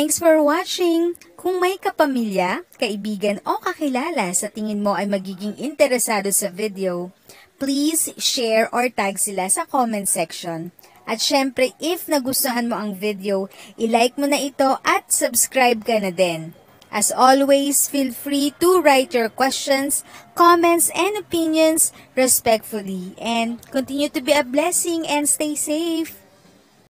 Thanks for watching! Kung may kapamilya, kaibigan o kakilala sa tingin mo ay magiging interesado sa video, please share or tag sila sa comment section. At syempre, if nagustuhan mo ang video, i-like mo na ito at subscribe ka na din. As always, feel free to write your questions, comments, and opinions respectfully. And continue to be a blessing and stay safe!